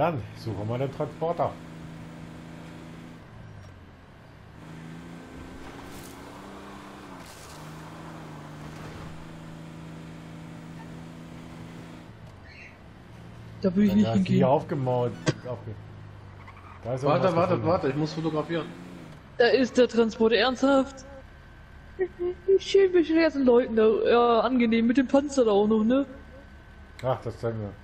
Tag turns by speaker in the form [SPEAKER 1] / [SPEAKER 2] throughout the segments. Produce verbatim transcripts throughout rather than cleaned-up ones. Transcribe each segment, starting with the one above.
[SPEAKER 1] dann, suchen wir den Transporter.
[SPEAKER 2] Da will ich
[SPEAKER 1] Dann
[SPEAKER 2] nicht
[SPEAKER 1] hast du
[SPEAKER 2] hingehen.
[SPEAKER 1] hier aufgemaut. Aufge da ist
[SPEAKER 3] Warte,
[SPEAKER 1] irgendwas
[SPEAKER 3] warte,
[SPEAKER 1] gefunden.
[SPEAKER 3] warte, ich muss fotografieren.
[SPEAKER 2] Da ist der Transport ernsthaft. Schön mit den ganzen Leuten da. Ja, angenehm mit dem Panzer da auch noch, ne?
[SPEAKER 1] Ach, das zeigen wir.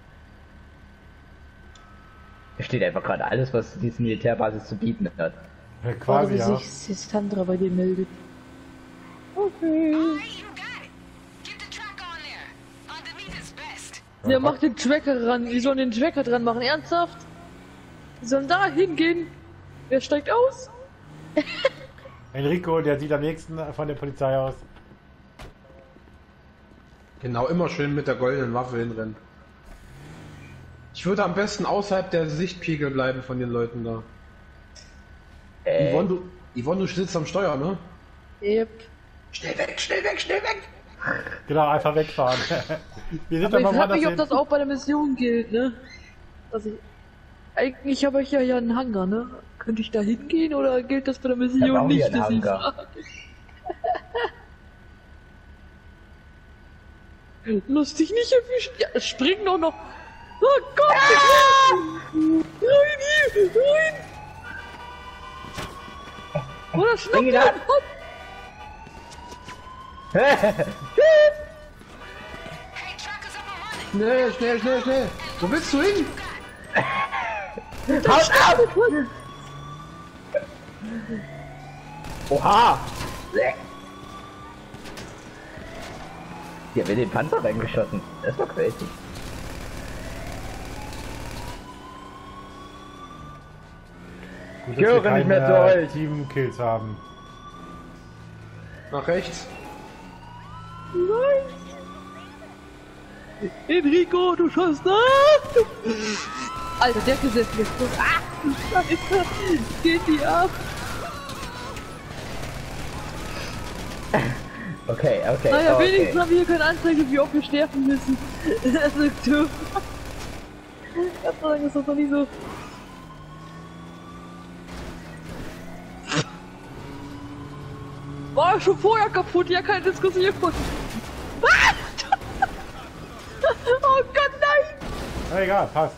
[SPEAKER 4] Da steht einfach gerade alles, was diese Militärbasis zu bieten hat.
[SPEAKER 1] Ja,
[SPEAKER 2] Warte,
[SPEAKER 1] quasi,
[SPEAKER 2] bis
[SPEAKER 1] ja.
[SPEAKER 2] sich Sandra bei dir meldet. Okay. Der macht den Tracker ran. Die sollen den Tracker dran machen. Ernsthaft? Die sollen da hingehen. Wer steigt aus?
[SPEAKER 1] Enrico, der sieht am nächsten von der Polizei aus.
[SPEAKER 3] Genau, immer schön mit der goldenen Waffe hinrennen. Ich würde am besten außerhalb der Sichtpegel bleiben von den Leuten da.
[SPEAKER 4] Äh,
[SPEAKER 3] Yvonne, du, Yvonne, du sitzt am Steuer, ne?
[SPEAKER 2] Yep.
[SPEAKER 3] Schnell weg, schnell weg, schnell weg!
[SPEAKER 1] Genau, einfach wegfahren. Wir sind
[SPEAKER 2] Aber ich
[SPEAKER 1] aber
[SPEAKER 2] frag
[SPEAKER 1] woanders
[SPEAKER 2] mich, ob
[SPEAKER 1] hin.
[SPEAKER 2] das auch bei der Mission gilt, ne? Also ich, eigentlich habe ich ja ja einen Hangar, ne? Könnte ich da hingehen oder gilt das bei der
[SPEAKER 4] Ich hab
[SPEAKER 2] Mission
[SPEAKER 4] auch hier
[SPEAKER 2] nicht?
[SPEAKER 4] einen
[SPEAKER 2] dass ich
[SPEAKER 4] Hangar.
[SPEAKER 2] frage? Lustig nicht erwischen. Ja, es springen doch noch. Oh Gott! Ah! Nein, hier! Nein! Oder schnapp
[SPEAKER 4] Bring ihn
[SPEAKER 2] ihn
[SPEAKER 4] an.
[SPEAKER 2] ab!
[SPEAKER 3] Schnell, schnell, schnell, schnell! Wo willst du hin?
[SPEAKER 4] Haut ab! Oha! Hier wird den Panzer reingeschossen. Das war crazy.
[SPEAKER 1] Gut,
[SPEAKER 4] Ich höre nicht mehr zu euch.
[SPEAKER 1] Team-Kills haben.
[SPEAKER 3] Nach rechts.
[SPEAKER 2] Nein! Enrico, du schaust da! Alter, der gesetzt mich so. Ah, du Scheiße! Geht die ab!
[SPEAKER 4] Okay, okay.
[SPEAKER 2] Naja,
[SPEAKER 4] okay.
[SPEAKER 2] wenigstens haben wir hier keine Anzeige, wie oft wir sterben müssen. Das ist doof. Gott sei Dank ist das noch nicht so. War schon vorher kaputt, ja, keine Diskussion. Ah! Oh Gott, nein!
[SPEAKER 1] Na egal, passt.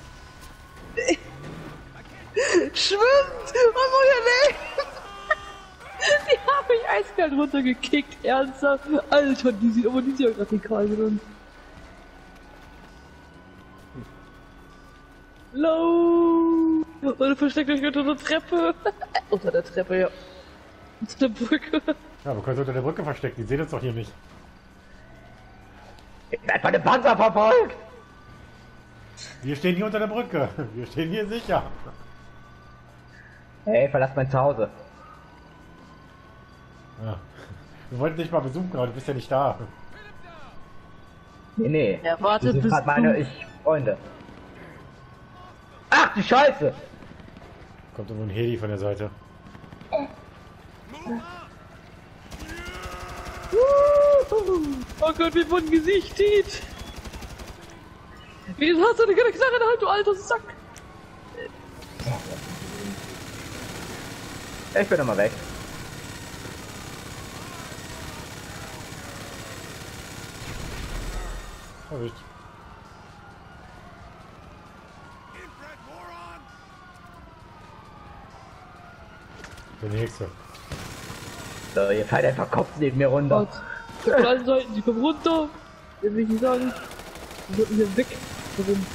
[SPEAKER 2] Schwimmt! Was soll der denn? Die haben mich eiskalt runtergekickt, ernsthaft. Alter, die sieht aber nicht so radikal drin. Low! Oder versteckt euch unter der Treppe. Unter der Treppe, ja. Unter der Brücke.
[SPEAKER 1] Ja, wir können uns unter der Brücke verstecken, die sehen uns doch hier nicht.
[SPEAKER 4] Ich werd von dem Panzer verfolgt!
[SPEAKER 1] Wir stehen hier unter der Brücke. Wir stehen hier sicher.
[SPEAKER 4] Hey, verlass mein Zuhause.
[SPEAKER 1] Ja. Wir wollten dich mal besuchen, aber du bist ja nicht da.
[SPEAKER 4] Nee, nee.
[SPEAKER 2] Ja, warte,
[SPEAKER 4] Das sind
[SPEAKER 2] bis
[SPEAKER 4] grad meine
[SPEAKER 2] du-
[SPEAKER 4] ich Freunde. Ach, die Scheiße!
[SPEAKER 1] Kommt irgendwo ein Heli von der Seite.
[SPEAKER 2] Oh Gott, wie von Gesicht sieht. Wieso hast du eine Knarre in der Hand, du alter Sack?
[SPEAKER 4] Ich bin nochmal weg.
[SPEAKER 1] Erwischt. Der nächste.
[SPEAKER 4] So, ihr fallt einfach Kopf neben mir runter.
[SPEAKER 2] Gott. Von allen Seiten, die kommen runter. Will ich nicht sagen. Die sollten hier weg. Warum?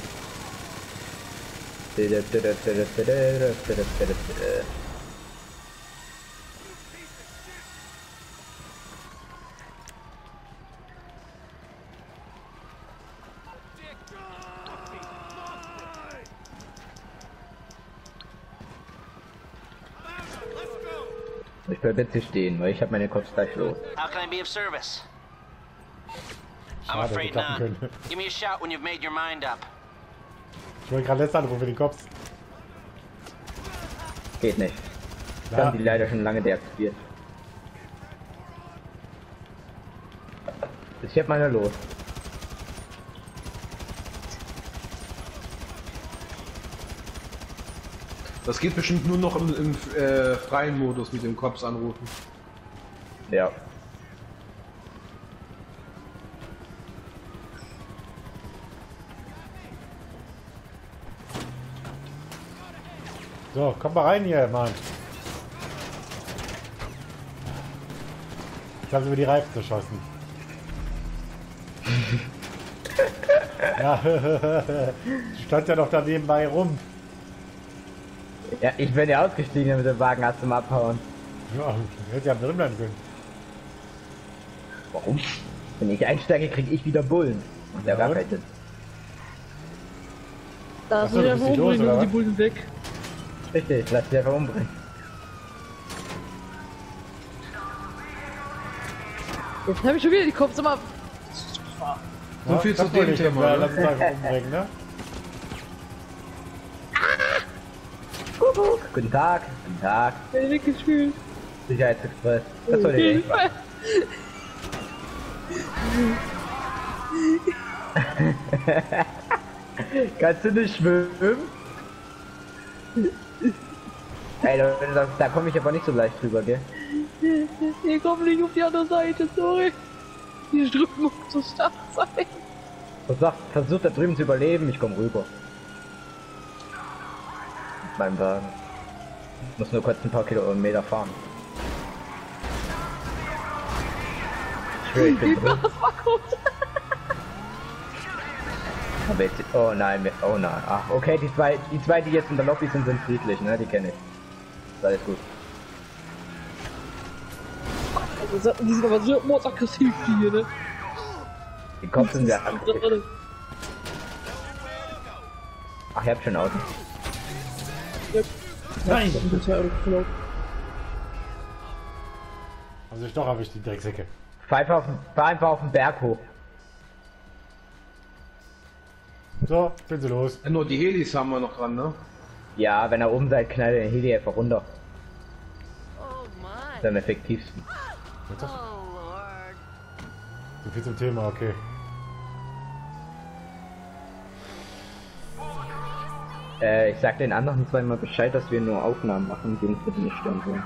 [SPEAKER 4] Ich bleib jetzt hier stehen, weil ich habe meine Kopf gleich los.
[SPEAKER 5] How can I be of service? I'm
[SPEAKER 1] Schade,
[SPEAKER 5] afraid
[SPEAKER 1] hätte klappen
[SPEAKER 5] not.
[SPEAKER 1] können.
[SPEAKER 5] Give me a shout when you've made your mind up.
[SPEAKER 1] Ich wollte gerade letzte Anruf für den Kopf.
[SPEAKER 4] Geht nicht. Ich
[SPEAKER 1] Ja.
[SPEAKER 4] habe die leider schon lange deaktiviert. Ich hab meine los.
[SPEAKER 3] Das geht bestimmt nur noch im, im äh, freien Modus mit dem Cops anrufen.
[SPEAKER 4] Ja.
[SPEAKER 1] So, komm mal rein hier, Mann. Jetzt haben sie mir die Reifen zerschossen. Ja, stand ja noch da nebenbei rum.
[SPEAKER 4] Ja, ich bin ja ausgestiegen mit dem Wagen erst zum Abhauen.
[SPEAKER 1] Ja, hätte ja drin bleiben können.
[SPEAKER 4] Warum? Wenn ich einsteige, kriege ich wieder Bullen. Und der
[SPEAKER 1] Ja,
[SPEAKER 4] gar
[SPEAKER 1] und?
[SPEAKER 4] keinen Sinn.
[SPEAKER 2] Da
[SPEAKER 1] Ach so,
[SPEAKER 2] sind
[SPEAKER 1] du
[SPEAKER 2] ja
[SPEAKER 1] bist nicht los,
[SPEAKER 2] umbringen
[SPEAKER 1] oder
[SPEAKER 2] und die
[SPEAKER 1] was?
[SPEAKER 2] Bullen weg.
[SPEAKER 4] Richtig, lass dich einfach umbringen.
[SPEAKER 2] Jetzt habe ich schon wieder die Kopf mal.
[SPEAKER 3] So viel zu
[SPEAKER 1] das wollte
[SPEAKER 3] dem
[SPEAKER 1] ich
[SPEAKER 3] Thema,
[SPEAKER 1] ja,
[SPEAKER 3] ne?
[SPEAKER 1] lass uns einfach umbringen, ne?
[SPEAKER 4] Kuckuck. Guten Tag, guten Tag.
[SPEAKER 2] Weggespielt.
[SPEAKER 4] Sicherheitsexpress. Das soll ich nicht. Kannst du nicht schwimmen? Ey, da, da, da komme ich aber nicht so leicht drüber, gell?
[SPEAKER 2] Ich komme nicht auf die andere Seite, sorry. Die Strömung zu stark sein.
[SPEAKER 4] Versuch, versuch da drüben zu überleben, ich komme rüber. Mit meinem Wagen. Ich muss nur kurz ein paar Kilometer fahren. Ich schwöre, ich bin drin.
[SPEAKER 2] Das war gut.
[SPEAKER 4] Aber jetzt, oh nein, wir- oh nein. Ach, okay, die zwei, die zwei, die jetzt in der Lobby sind, sind friedlich, ne? Die kenne ich. Ist alles gut.
[SPEAKER 2] Also, die sind aber so mordsaggressiv, die hier, ne?
[SPEAKER 4] Die Kopf sind sehr aggressiv. Ach, ihr habt schon ein Auto.
[SPEAKER 1] Nein!
[SPEAKER 2] Das ist ja genau.
[SPEAKER 1] Also ich doch habe ich die Drecksäcke.
[SPEAKER 4] Fahr einfach auf, den- fahr einfach auf den Berg hoch.
[SPEAKER 1] So, bin sie los.
[SPEAKER 3] Nur die Helis haben wir noch dran, ne?
[SPEAKER 4] Ja, wenn er oben seid, knallt den Heli einfach runter.
[SPEAKER 5] Oh my.
[SPEAKER 4] Das ist am effektivsten.
[SPEAKER 1] Wird das?
[SPEAKER 5] Oh lord.
[SPEAKER 1] So viel zum Thema, okay.
[SPEAKER 4] Äh, ich sag den anderen zweimal Bescheid, dass wir nur Aufnahmen machen, die uns bitte nicht stören sollen.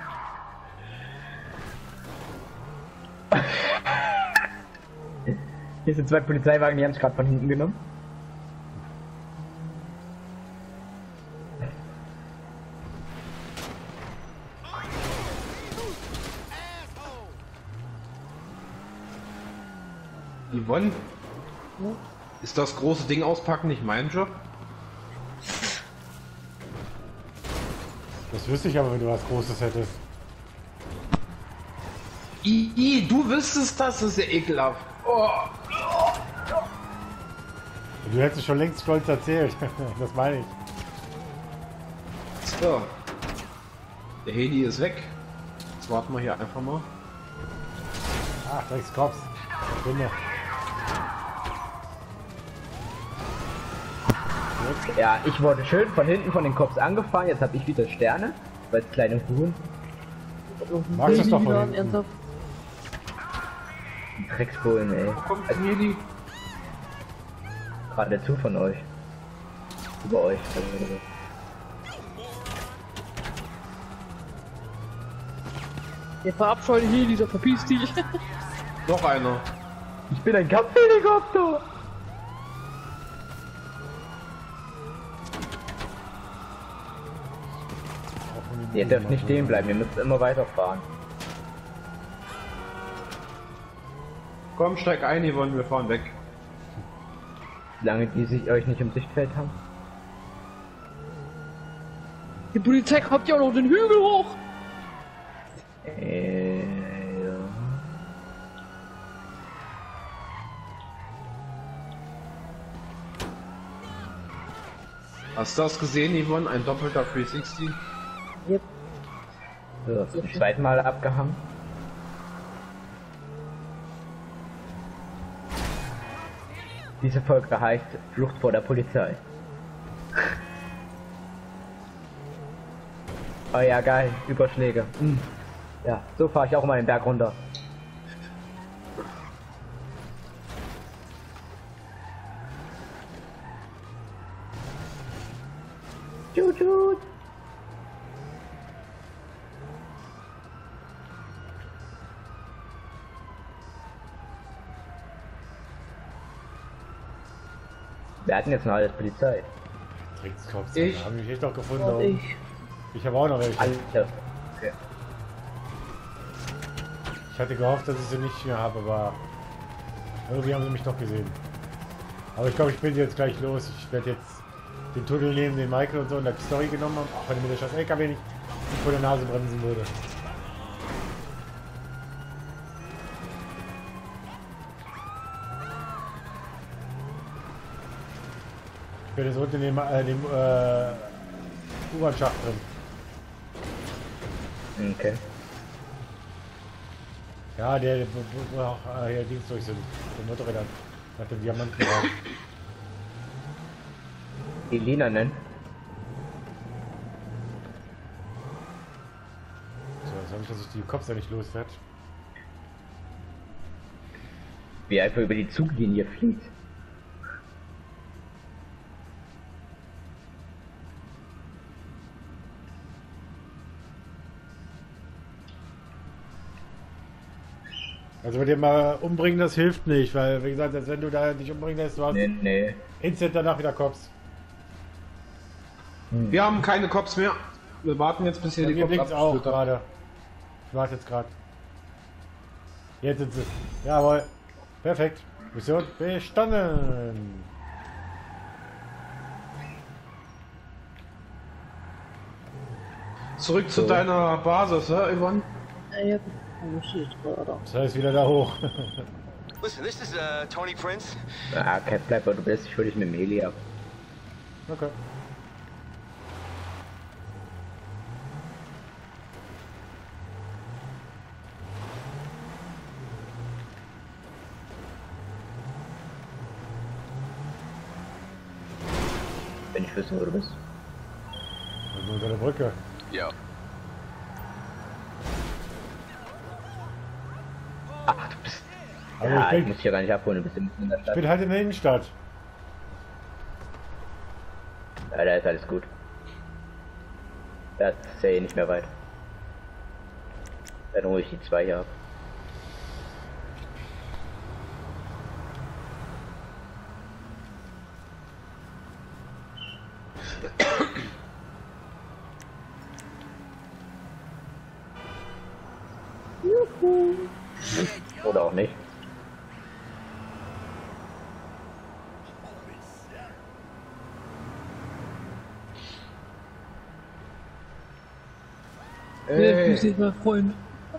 [SPEAKER 4] Hier sind zwei Polizeiwagen, die haben es gerade von hinten genommen.
[SPEAKER 3] Yvonne? Ist das große Ding auspacken nicht mein Job?
[SPEAKER 1] Das wüsste ich aber, wenn du was Großes hättest.
[SPEAKER 3] I, I, du wüsstest das, das ist ja ekelhaft. Oh.
[SPEAKER 1] Du hättest es schon längst stolz erzählt. Das meine ich.
[SPEAKER 3] So. Der Heli ist weg. Jetzt warten wir hier einfach mal.
[SPEAKER 1] Ach, Dreckskops. Finde.
[SPEAKER 4] Ja, ich wurde schön von hinten von den Cops angefahren, jetzt habe ich wieder Sterne, weil es kleine Huren.
[SPEAKER 1] Magst du es doch von
[SPEAKER 2] wieder
[SPEAKER 1] hinten?
[SPEAKER 2] ernsthaft.
[SPEAKER 4] Drecksbullen, ey.
[SPEAKER 3] Kommt ein Heli?
[SPEAKER 4] Gerade zu von euch. Über euch. Also,
[SPEAKER 2] Der verabscheute Heli, der verpiss dich.
[SPEAKER 3] Noch einer.
[SPEAKER 4] ich bin ein Kampfhelikopter! Ihr dürft nicht stehen bleiben, ihr müsst immer weiterfahren.
[SPEAKER 3] Komm, steig ein, Yvonne, wir fahren weg.
[SPEAKER 4] Solange die sich euch nicht im Sichtfeld haben.
[SPEAKER 2] Die Polizei kommt ja auch noch den Hügel hoch.
[SPEAKER 4] Äh, ja.
[SPEAKER 3] Hast du das gesehen, Yvonne? Ein doppelter dreihundertsechzig?
[SPEAKER 2] Yep.
[SPEAKER 4] So, zum zweiten Mal abgehangen. Diese Folge heißt Flucht vor der Polizei. Oh ja, geil, Überschläge. Hm. Ja, so fahre ich auch mal den Berg runter. Tschut, tschut. Wir hatten jetzt noch alles Polizei.
[SPEAKER 1] Trickskopf,
[SPEAKER 3] Ich-
[SPEAKER 1] haben mich echt noch gefunden.
[SPEAKER 2] Und
[SPEAKER 1] da
[SPEAKER 2] ich.
[SPEAKER 1] oben. Ich habe auch noch welche.
[SPEAKER 4] Alter. Okay.
[SPEAKER 1] Ich hatte gehofft, dass ich sie nicht mehr habe, aber irgendwie haben sie mich noch gesehen. Aber ich glaube, ich bin jetzt gleich los. Ich werde jetzt den Tunnel nehmen, den Michael und so in der Story genommen haben, auch wenn mir der scheiß L K W nicht vor der Nase bremsen würde. Ich bin jetzt unten in dem, äh, dem äh, U-Bahn-Schacht drin.
[SPEAKER 4] Okay.
[SPEAKER 1] Ja, der, der wo, wo auch äh, hier Dings durch sind. Der Motorräder nach dem Diamantenraum.
[SPEAKER 4] Die Lina nennen.
[SPEAKER 1] So, jetzt habe ich, dass ich die Cops ja nicht loswerde.
[SPEAKER 4] Wie er einfach über die Zuglinie fliegt.
[SPEAKER 1] Also mit dem mal umbringen, das hilft nicht, weil wie gesagt, als wenn du da dich umbringen lässt, du hast
[SPEAKER 4] Nee, nee.
[SPEAKER 1] instant danach wieder Cops.
[SPEAKER 3] Wir haben keine Cops mehr. Wir warten jetzt, bis hier
[SPEAKER 1] Bei
[SPEAKER 3] die
[SPEAKER 1] mir
[SPEAKER 3] Cops
[SPEAKER 1] blinkt auch
[SPEAKER 3] abgeführt haben.
[SPEAKER 1] gerade. Ich warte jetzt gerade. Jetzt sind sie. Jawohl. Perfekt. Mission bestanden.
[SPEAKER 3] Zurück zu
[SPEAKER 4] So.
[SPEAKER 3] deiner Basis, ja, Yvonne?
[SPEAKER 2] Ja, ja, oh, shit, gerade.
[SPEAKER 1] Das heißt wieder da hoch.
[SPEAKER 5] Listen, this is uh, Tony Prince.
[SPEAKER 4] Ah, Cap, bleib wo du bist, ich hol dich mit dem Heli ab.
[SPEAKER 1] Okay.
[SPEAKER 4] Wenn ich wissen, wo du bist.
[SPEAKER 1] Also unter der Brücke.
[SPEAKER 5] Yo.
[SPEAKER 4] Ach, du bist.
[SPEAKER 1] Also
[SPEAKER 4] ja,
[SPEAKER 1] ich,
[SPEAKER 4] ich
[SPEAKER 1] bin,
[SPEAKER 4] muss dich ja gar nicht abholen, du bist mitten in der
[SPEAKER 1] ich
[SPEAKER 4] Stadt.
[SPEAKER 1] bin halt in der Innenstadt.
[SPEAKER 4] Ja, da ist alles gut. Das ist ja eh nicht mehr weit. Dann hole ich die zwei hier ab. Oder auch nicht.
[SPEAKER 2] Ja,
[SPEAKER 3] Ey,
[SPEAKER 2] grüß dich, mein Freund.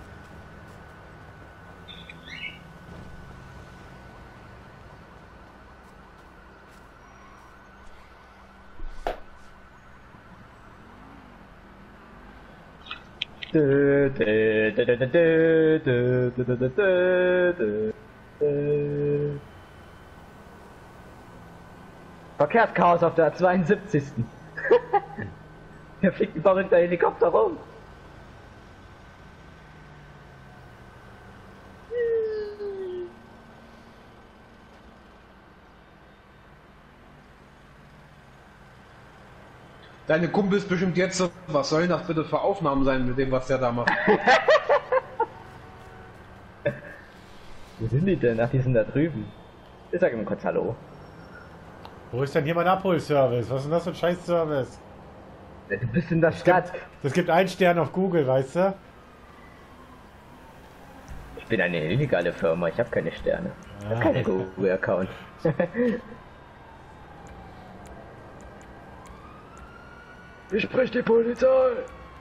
[SPEAKER 4] Verkehrschaos auf der zweiundsiebzigsten. Hier fliegt ein verrückter Helikopter rum.
[SPEAKER 3] deine Kumpels bestimmt jetzt so, was sollen das bitte für Aufnahmen sein mit dem, was der da macht?
[SPEAKER 4] Wo sind die denn? Ach, die sind da drüben. Ich sag ihm kurz Hallo.
[SPEAKER 1] Wo ist denn hier mein Abholservice? Was ist denn das für ein Scheiß-Service?
[SPEAKER 4] Du bist in der Stadt.
[SPEAKER 1] Das gibt einen Stern auf Google, weißt du?
[SPEAKER 4] Ich bin eine illegale Firma, ich habe keine Sterne. Ich habe
[SPEAKER 1] Ah.
[SPEAKER 4] keinen Google-Account. Ich sprich die Polizei!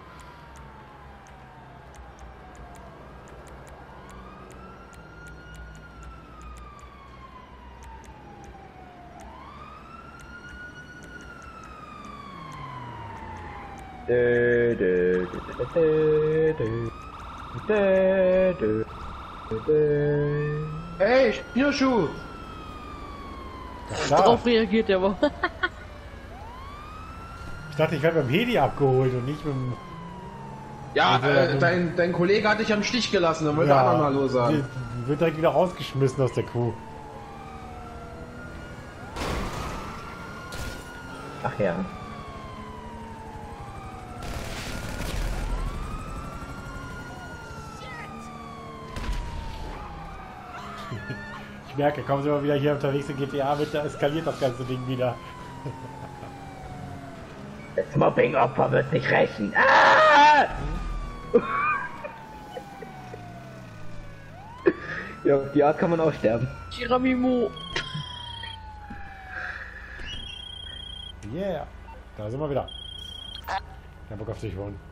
[SPEAKER 4] Dö, dö, dö, dö, dö, dö, dö, dö, dö.
[SPEAKER 3] Hey, Schnürschuh!
[SPEAKER 1] Klar.
[SPEAKER 2] Darauf reagiert der aber.
[SPEAKER 1] Ich dachte, ich werde beim Heli abgeholt und nicht mit dem...
[SPEAKER 3] Ja,
[SPEAKER 1] Also,
[SPEAKER 3] äh,
[SPEAKER 1] ähm,
[SPEAKER 3] dein, dein Kollege hat dich am Stich gelassen, dann wollte er auch noch Hallo sagen.
[SPEAKER 1] die- Wird direkt wieder rausgeschmissen aus der Crew.
[SPEAKER 4] Ach ja.
[SPEAKER 1] Ich merke, kommen sie mal wieder hier unterwegs in G T A mit, da eskaliert das ganze Ding wieder.
[SPEAKER 4] Das Mobbing-Opfer wird sich rächen. Ah! Ja, auf die Art kann man auch sterben.
[SPEAKER 2] Chiramimo.
[SPEAKER 1] Yeah, da sind wir wieder. Kein Bock auf dich holen.